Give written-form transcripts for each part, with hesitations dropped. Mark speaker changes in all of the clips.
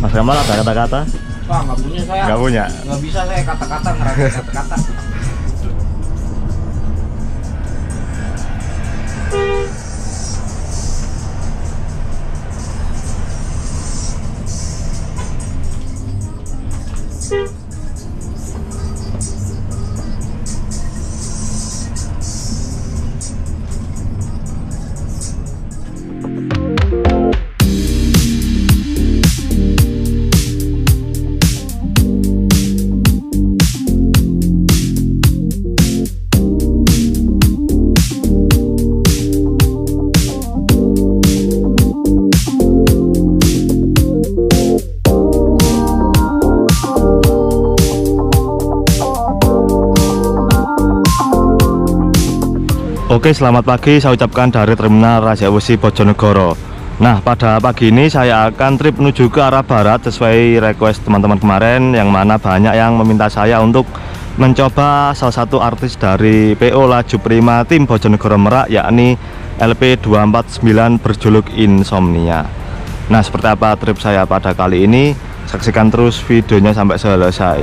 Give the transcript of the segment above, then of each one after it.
Speaker 1: Mas Kamal ada kata-kata?
Speaker 2: Wah, nggak punya saya.
Speaker 1: Nggak punya?
Speaker 2: Nggak bisa saya kata-kata, ngerasain kata-kata.
Speaker 1: Oke, selamat pagi saya ucapkan dari Terminal Raja Wesi Bojonegoro. Nah, pada pagi ini saya akan trip menuju ke arah barat sesuai request teman-teman kemarin, yang mana banyak yang meminta saya untuk mencoba salah satu artis dari PO Laju Prima tim Bojonegoro Merak, yakni LP249 berjuluk Insomnia. Nah, seperti apa trip saya pada kali ini? Saksikan terus videonya sampai selesai.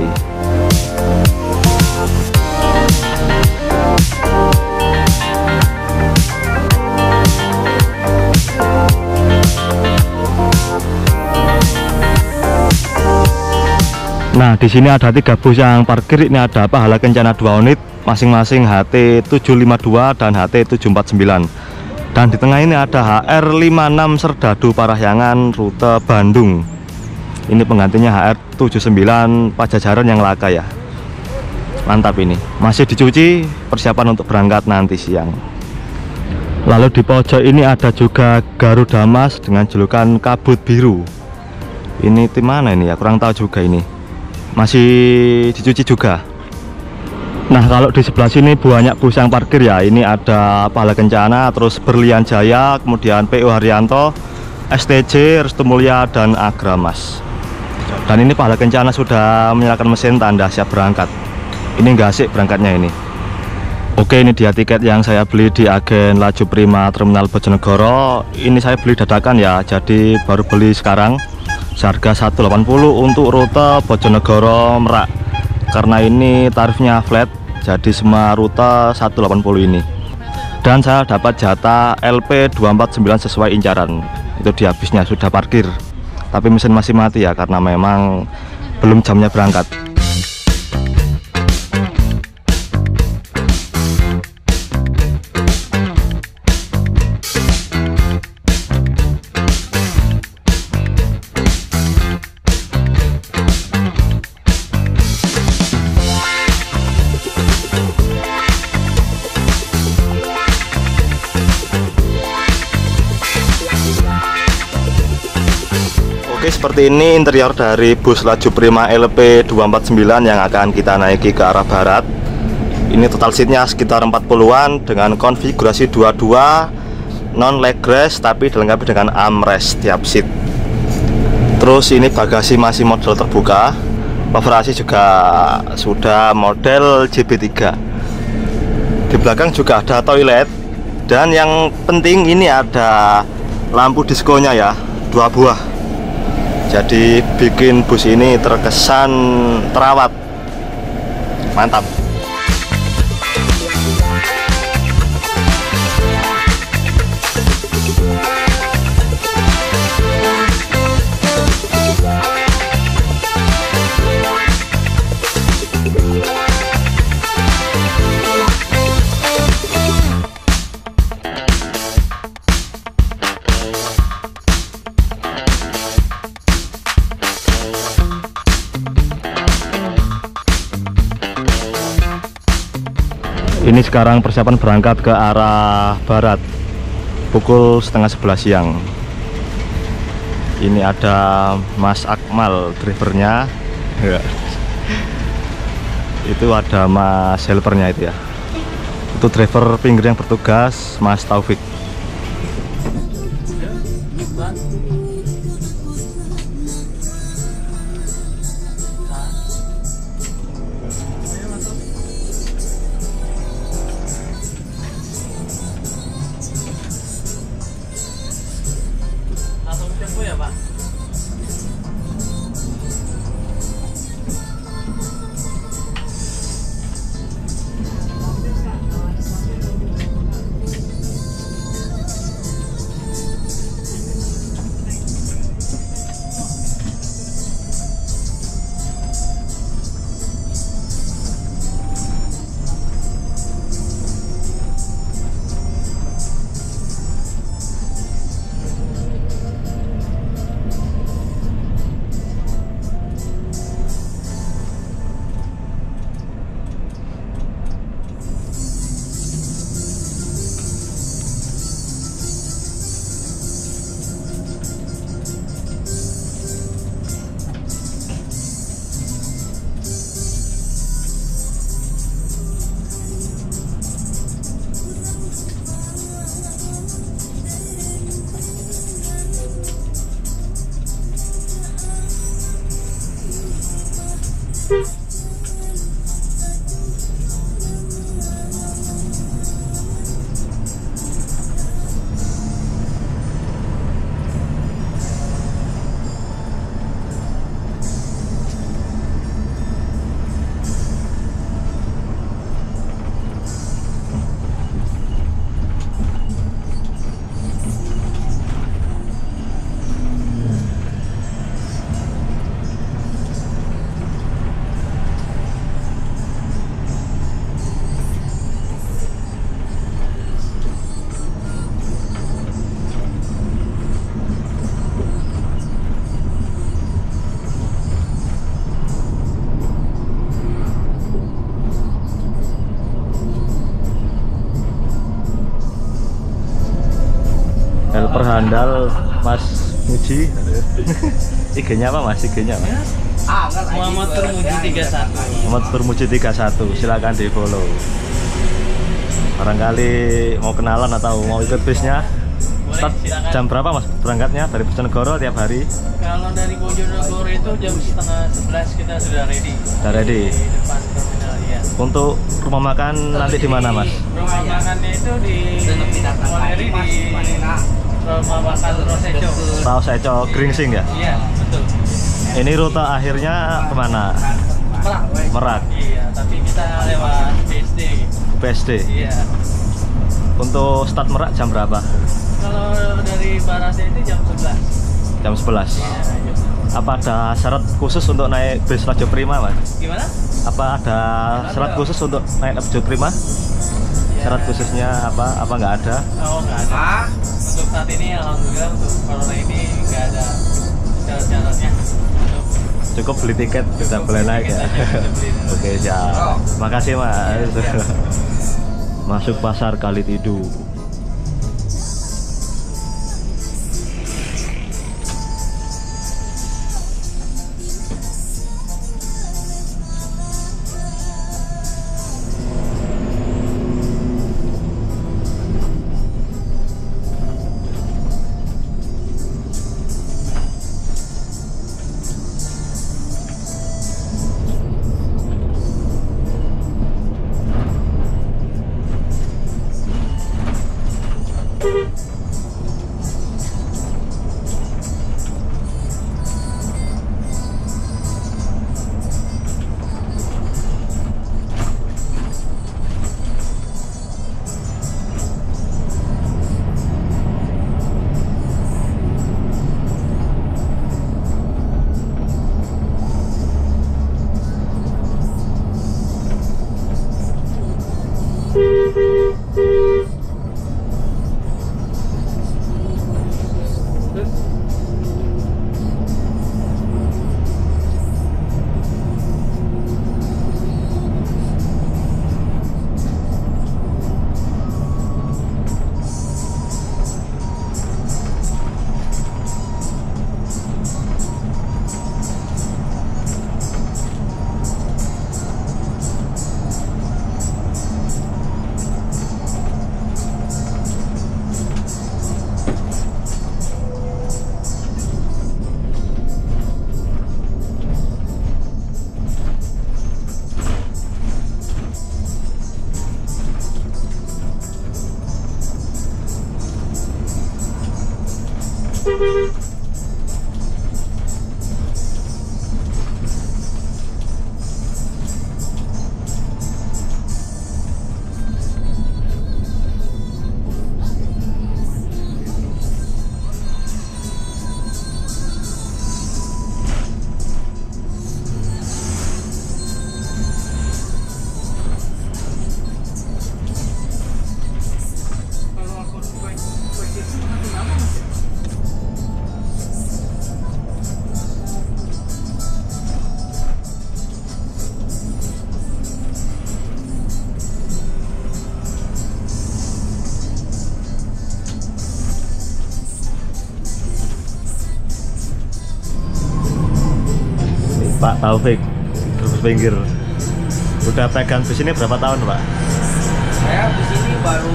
Speaker 1: Nah, di sini ada 3 bus yang parkir. Ini ada Pahala Kencana 2 unit, masing-masing HT752 dan HT749. Dan di tengah ini ada HR56 Serdadu Parahyangan rute Bandung. Ini penggantinya HR79 Pajajaran yang laka ya. Mantap ini. Masih dicuci, persiapan untuk berangkat nanti siang. Lalu di pojok ini ada juga Garuda Mas dengan julukan Kabut Biru. Ini tim mana ini ya? Kurang tahu juga ini. Masih dicuci juga. Nah, kalau di sebelah sini banyak bus yang parkir ya. Ini ada Pahala Kencana, terus Berlian Jaya, kemudian PO Haryanto, STJ, Restu Mulya, dan Agramas. Dan ini Pahala Kencana sudah menyalakan mesin tanda siap berangkat. Ini nggak asik berangkatnya ini. Oke, ini dia tiket yang saya beli di agen Laju Prima Terminal Bojonegoro. Ini saya beli dadakan ya, jadi baru beli sekarang. Seharga 180 untuk rute Bojonegoro Merak. Karena ini tarifnya flat, jadi semua rute 180 ini. Dan saya dapat jatah LP249 sesuai incaran. Itu dia busnya sudah parkir, tapi mesin masih mati ya, karena memang belum jamnya berangkat. Oke, seperti ini interior dari bus Laju Prima LP249 yang akan kita naiki ke arah barat. Ini total seatnya sekitar 40-an dengan konfigurasi 22 non leg rest, tapi dilengkapi dengan armrest tiap seat. Terus ini bagasi masih model terbuka, bagasi juga sudah model JB3. Di belakang juga ada toilet, dan yang penting ini ada lampu diskonya ya, 2 buah. Jadi bikin bus ini terkesan terawat. Mantap. Ini sekarang persiapan berangkat ke arah barat pukul setengah 11 siang. Ini ada Mas Akmal drivernya. Itu ada Mas helpernya itu ya. Itu driver pinggir yang bertugas, Mas Taufik.
Speaker 3: Langsung tempo ya Pak?
Speaker 1: handal Mas Muji. IG-nya apa Mas? IG-nya Mas?
Speaker 2: Muhammad Turmuji 31.
Speaker 1: Muhammad Turmuji 31. Silakan di follow. Barangkali mau kenalan atau mau ikut bisnya. Start jam berapa Mas berangkatnya dari Bojonegoro tiap hari?
Speaker 2: Kalau dari Bojonegoro itu jam setengah 11 kita sudah ready.
Speaker 1: Sudah ready.
Speaker 2: Di depan terminal ya.
Speaker 1: Untuk rumah makan nanti di mana Mas?
Speaker 2: Rumah makannya itu di Moneri di rumah makan Roseco.
Speaker 1: Roseco Gringsing ya?
Speaker 2: Iya betul.
Speaker 1: Ini rute akhirnya kemana?
Speaker 2: Merak.
Speaker 1: Merak.
Speaker 2: Iya, tapi kita lewat BSD.
Speaker 1: BSD.
Speaker 2: Iya.
Speaker 1: Untuk start Merak jam berapa?
Speaker 2: Kalau dari Barasnya itu jam 11.
Speaker 1: Jam 11.
Speaker 2: Iya, jam 11.
Speaker 1: Apa ada syarat khusus untuk naik bis Raja Prima Mas?
Speaker 2: Gimana?
Speaker 1: Apa ada syarat khusus untuk naik Raja Prima? Syarat khususnya apa? Apa nggak ada?
Speaker 2: Oh nggak ada. Untuk saat ini alhamdulillah untuk corona ini nggak ada syarat-syaratnya.
Speaker 1: Cukup beli tiket sudah boleh naik ya. Oke siap. Makasih Mas. Masuk pasar Kali Tidu. Pak Taufik, terus pinggir. Udah pegang bis ini berapa tahun Pak?
Speaker 2: Saya di sini baru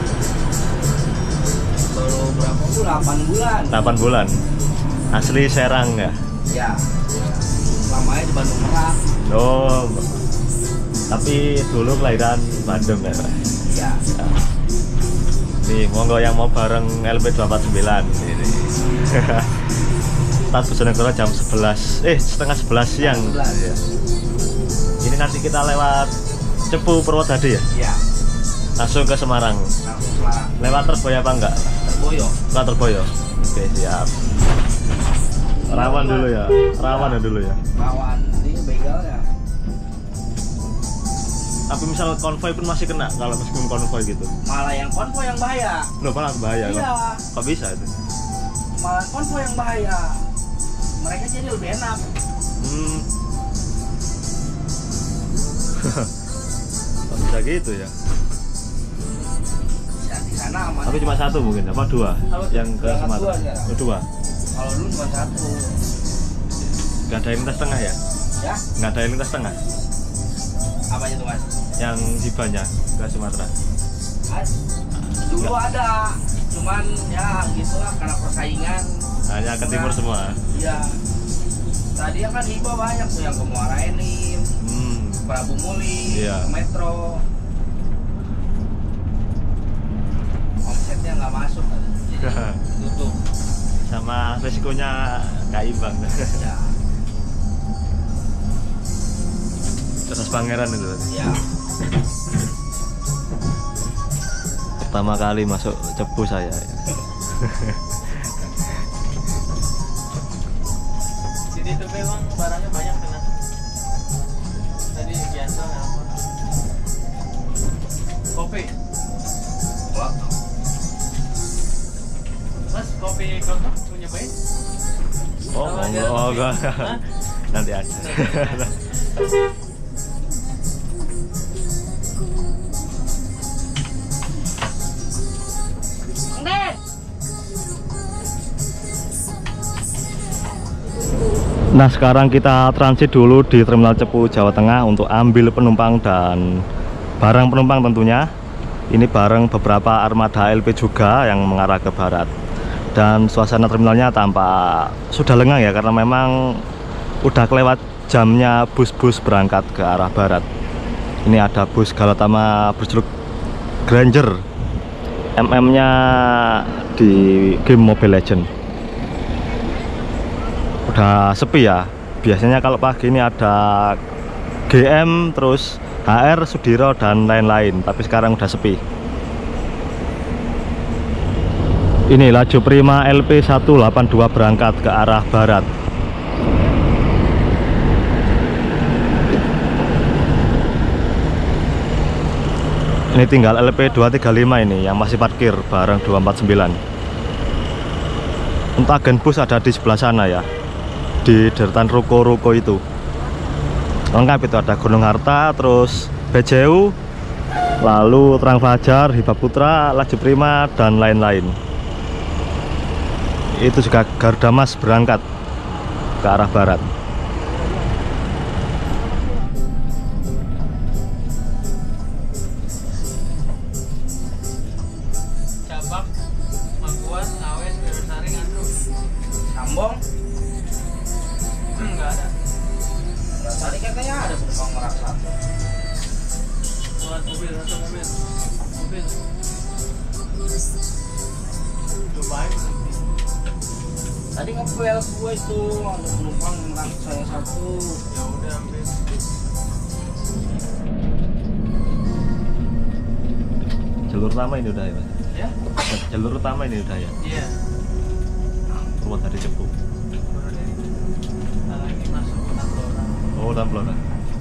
Speaker 2: berapa bulan? 8 bulan.
Speaker 1: 8 bulan. Asli Serang ya?
Speaker 2: Ya. Lamanya di Bandung Merak.
Speaker 1: Oh. Tapi dulu kelahiran Bandung ya Pak?
Speaker 2: Ya.
Speaker 1: Ya. Nih, monggo yang mau bareng LP249 ini. Start Bojonegoro jam 11, setengah 11 siang.
Speaker 2: 11.
Speaker 1: Ya. Ini nanti kita lewat Cepu Purwodadi ya?
Speaker 2: Iya.
Speaker 1: Langsung ke Semarang.
Speaker 2: Langsung Semarang.
Speaker 1: Lewat Terboya apa enggak?
Speaker 2: Terboyo.
Speaker 1: Lewat Terboya. Oke, siap. Rawan dulu ya. Rawan ya dulu ya.
Speaker 2: Rawan ini begal ya.
Speaker 1: Tapi misal konvoy pun masih kena kalau meskipun konvoy gitu.
Speaker 2: Malah yang konvoy yang bahaya.
Speaker 1: Loh, malah bahaya
Speaker 2: Iya.
Speaker 1: Kok bisa itu?
Speaker 2: Malah konvoy yang bahaya. Mereka jadi lebih enak.
Speaker 1: Kok bisa gitu ya?
Speaker 2: Ya, di sana
Speaker 3: sana aman.
Speaker 1: Tapi cuma satu mungkin, apa dua? Yang ke
Speaker 3: Yang
Speaker 1: Sumatera.
Speaker 3: dua sekarang.
Speaker 1: Oh, dua.
Speaker 3: Kalau dulu cuma satu.
Speaker 1: Nggak ada yang lintas tengah ya?
Speaker 3: Ya?
Speaker 1: Nggak ada yang lintas tengah?
Speaker 3: Apa itu mas?
Speaker 1: Yang hibahnya ke Sumatera?
Speaker 3: Dulu ada, cuman ya gitulah karena persaingan.
Speaker 1: Hanya ke timur semua?
Speaker 3: Iya. Tadi kan hibah banyak tuh yang ke Muara Enim, Prabu Muli,
Speaker 1: Iya.
Speaker 3: Metro. Omsetnya nggak masuk, jadi tutup.
Speaker 1: Sama resikonya nggak imbang.
Speaker 3: Ya.
Speaker 1: Terus Pangeran itu tadi.
Speaker 3: Ya.
Speaker 1: Pertama kali masuk Cepu saya.
Speaker 2: Sini tuh memang barangnya banyak kan. Tadi biasa apa? Kopi. Mas, kopi klotok punya baik?
Speaker 1: Oh, enggak. Nanti aja. Nah, sekarang kita transit dulu di Terminal Cepu, Jawa Tengah untuk ambil penumpang dan barang penumpang tentunya. Ini bareng beberapa armada LP juga yang mengarah ke barat. Dan suasana terminalnya tampak sudah lengang ya, karena memang udah kelewat jamnya bus-bus berangkat ke arah barat. Ini ada bus Galatama berjuluk Granger, MM-nya di game Mobile Legends. Udah sepi ya. Biasanya kalau pagi ini ada GM, terus HR, Sudiro dan lain-lain, tapi sekarang udah sepi. Ini laju Prima LP 182 berangkat ke arah barat. Ini tinggal LP 235 ini yang masih parkir bareng 249. Untuk agen bus ada di sebelah sana ya, di deretan ruko-ruko itu. Lengkap itu, ada Gunung Harta, terus BJU, lalu Terang Fajar, Hibah Putra, Laju Prima dan lain-lain. Itu juga Garuda Mas berangkat ke arah barat.
Speaker 2: Cabak, Mangkuan, Awes, Bersari, Ngandung.
Speaker 3: Sambong.
Speaker 2: Enggak ada.
Speaker 3: Tadi katanya ada penumpang Merak satu.
Speaker 2: Buat mobil, satu mobil. Mobil. Cobain nanti.
Speaker 3: Tadi ngepel gue itu ada penumpang Merak saya satu.
Speaker 2: Ya udah ambil.
Speaker 1: Jalur utama ini udah ya, Mas?
Speaker 2: Ya?
Speaker 1: Jalur utama ini udah ya?
Speaker 2: Iya.
Speaker 1: Keluar dari Cepu.
Speaker 2: Baru dari. Nah, lagi masuk ke Tamboran.
Speaker 1: Oh, Tamboran.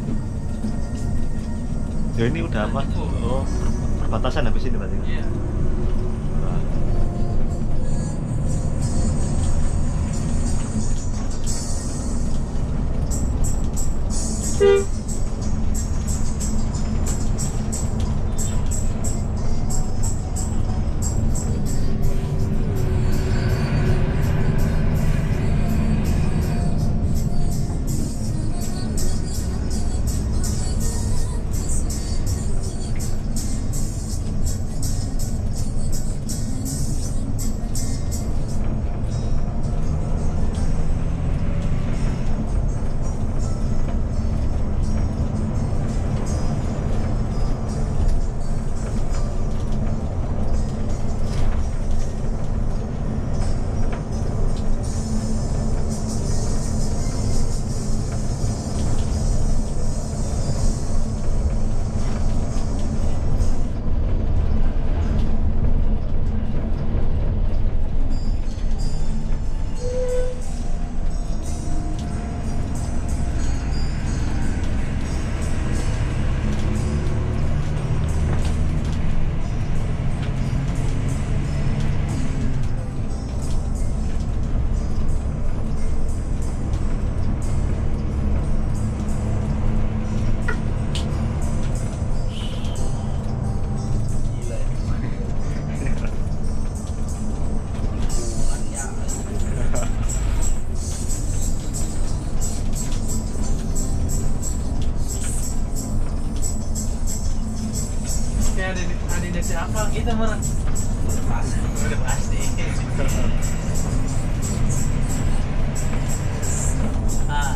Speaker 1: Ya ini udah apa? Oh, perbatasan habis ini berarti.
Speaker 2: Iya. siapa gitu meren? Udah pasti. Ah.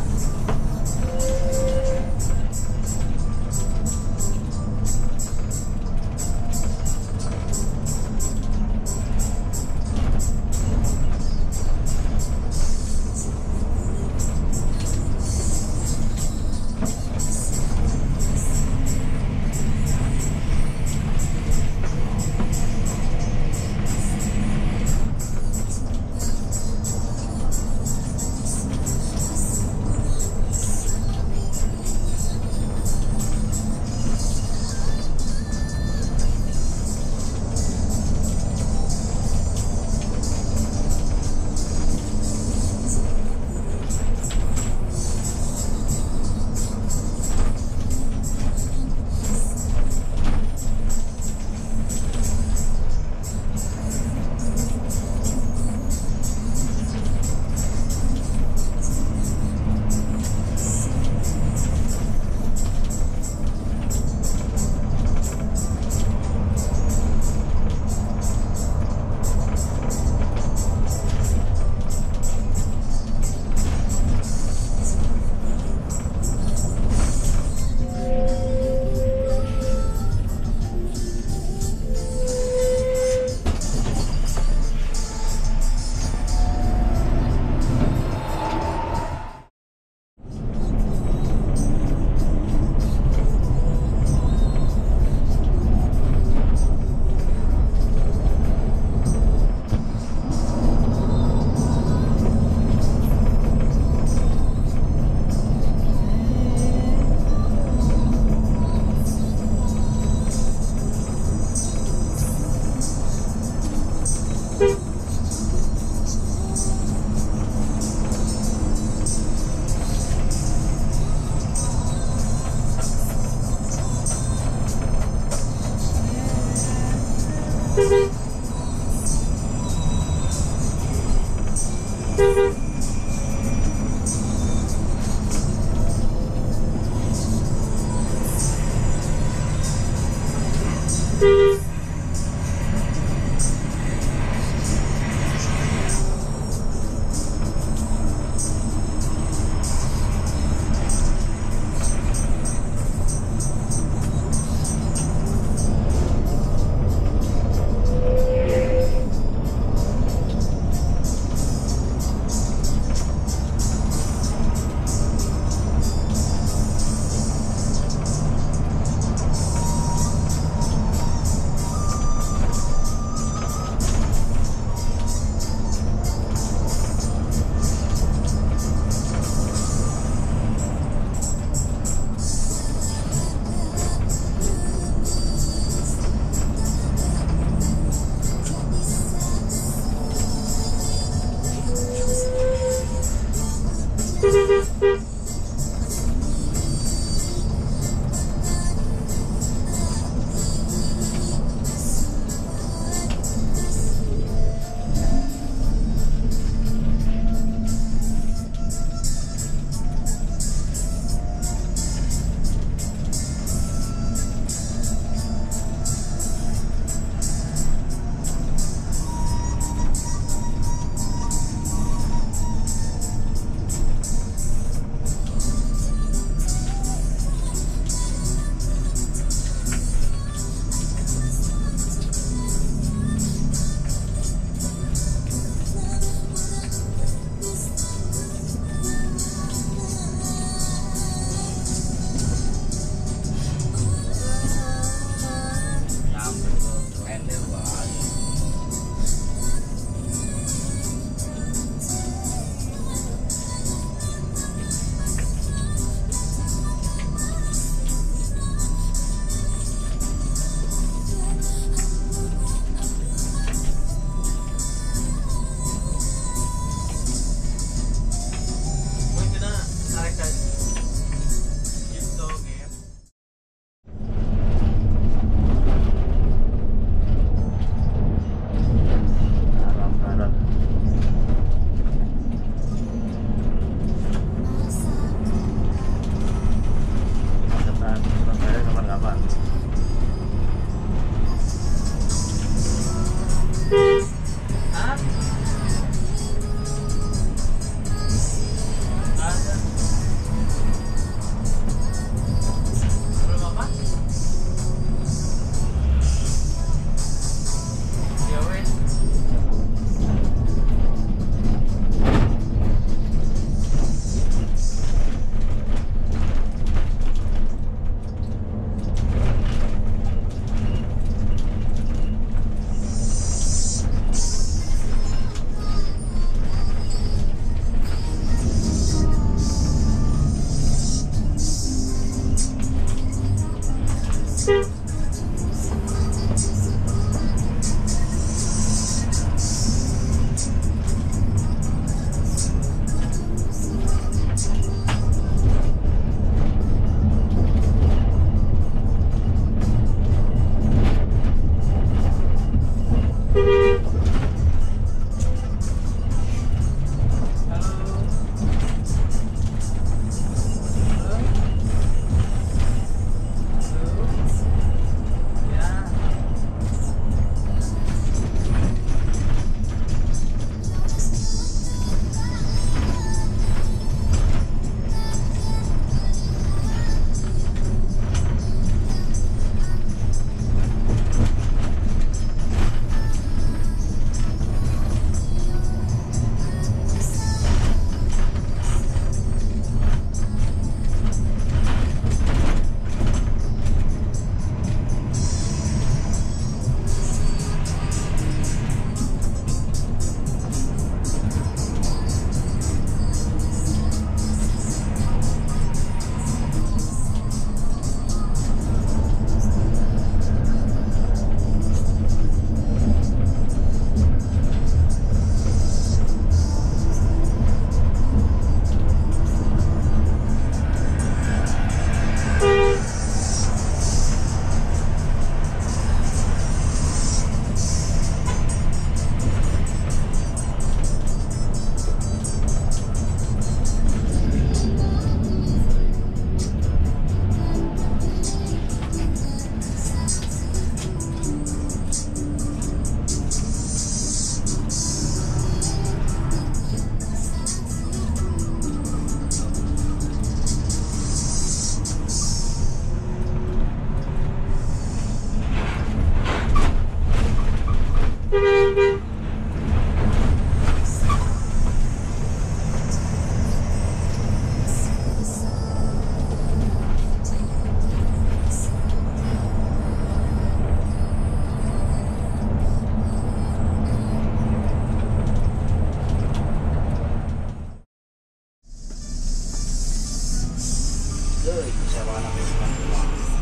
Speaker 3: sewa anak bukan cuma.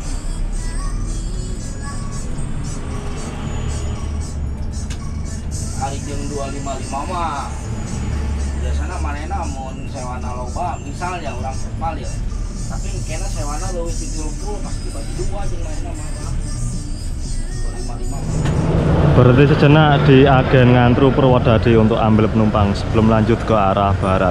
Speaker 3: Hari jam 255 mah biasanya manena mau sewa loba misalnya orang kepal ya. Tapi kena sewa leuwih 30 pasti dibagi dua jeung manena mah. 255.
Speaker 1: Berhenti sejenak di agen Ngantru Purwodadi untuk ambil penumpang sebelum lanjut ke arah barat.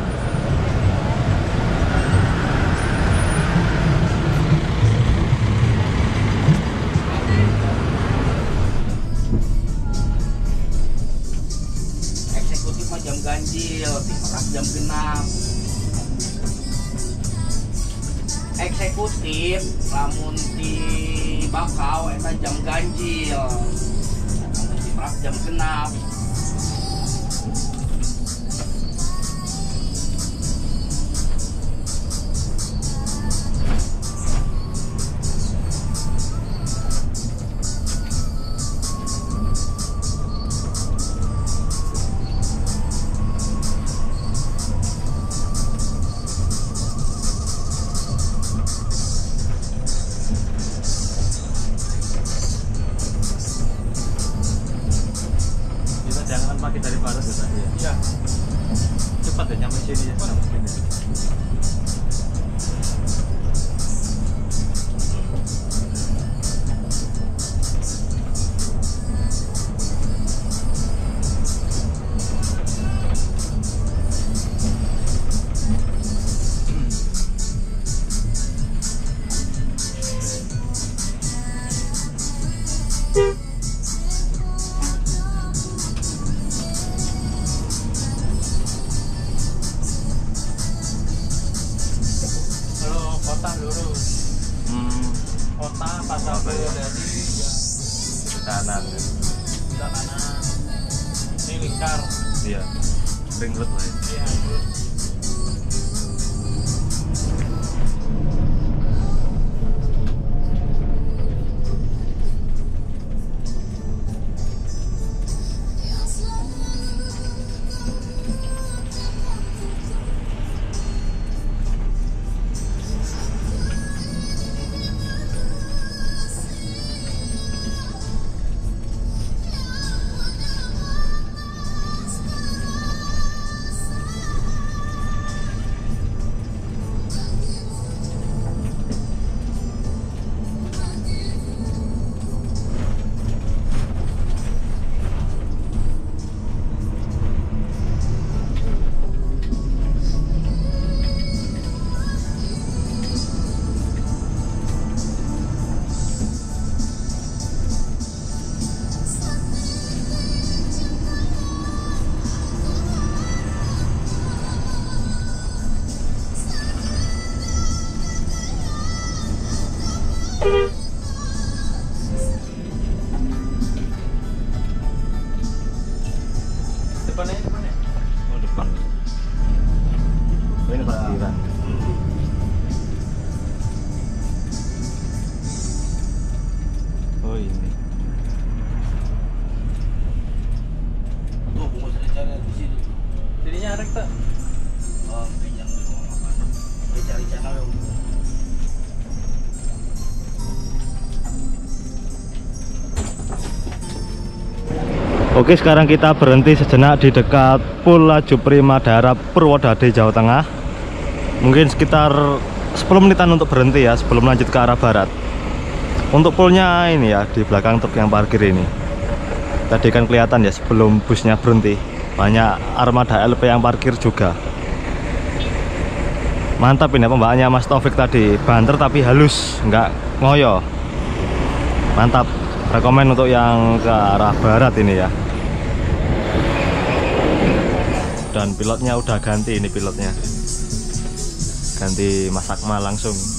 Speaker 3: Eksekutif mah jam ganjil, di Merak jam genap. Eksekutif lamun di Bakau eta jam ganjil. Lamun di Merak jam genap.
Speaker 2: Jangan pakai dari barat ya tadi ya. Iya. Cepat ya nyampe sini ya. Kota lurus. Kota Pasar Purwodadi ya.
Speaker 1: Kanan.
Speaker 2: Kita kanan. Ini lingkar.
Speaker 1: Iya. Ring road lah.
Speaker 2: Iya, terus.
Speaker 3: Depannya mana?
Speaker 1: Oh, depan. Ini parkiran. Oh, ini.
Speaker 3: Tuh, bungkus rencana di situ.
Speaker 2: Jadinya arek tak?
Speaker 3: Oh, pinjam di rumah makan. Dia cari channel yang
Speaker 1: Oke, sekarang kita berhenti sejenak di dekat Pul Laju Prima daerah Purwodadi, Jawa Tengah. Mungkin sekitar 10 menitan untuk berhenti ya sebelum lanjut ke arah barat. Untuk pulnya ini ya di belakang truk yang parkir ini. Tadi kan kelihatan ya sebelum busnya berhenti. Banyak armada LP yang parkir juga. Mantap ini pembawaannya Mas Taufik tadi, banter tapi halus, nggak ngoyo. Mantap, rekomen untuk yang ke arah barat ini ya. Dan pilotnya udah ganti, ini pilotnya ganti Mas Akmal langsung.